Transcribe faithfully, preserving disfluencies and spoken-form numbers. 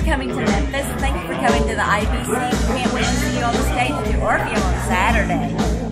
coming to Memphis. Thank you for coming to the I B C. We can't wait to see you on the stage with your Orpheum on Saturday.